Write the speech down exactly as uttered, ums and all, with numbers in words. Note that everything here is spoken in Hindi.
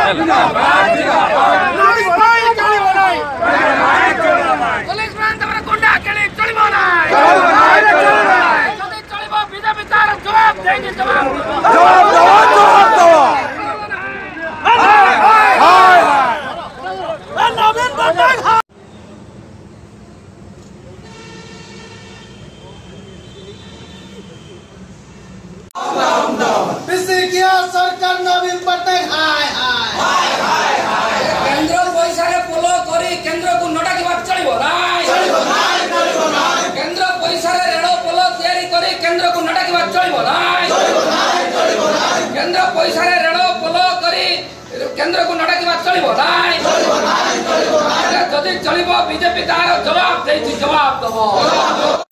सरकार नवीन पट्टनायक हाय हाय हाय हाय केंद्र पैसा रे पोलो करी केंद्र को नटा की बात चलिबो नाय चलिबो नाय चलिबो नाय केंद्र पैसा रे रेड़ो पोलो तैयारी करी केंद्र को नटा की बात चलिबो नाय चलिबो नाय चलिबो नाय केंद्र पैसा रे रेड़ो पोलो करी केंद्र को नटा की बात चलिबो नाय चलिबो नाय चलिबो नाय जदी चलिबो बीजेपी तार जवाब देछि जवाब दबो।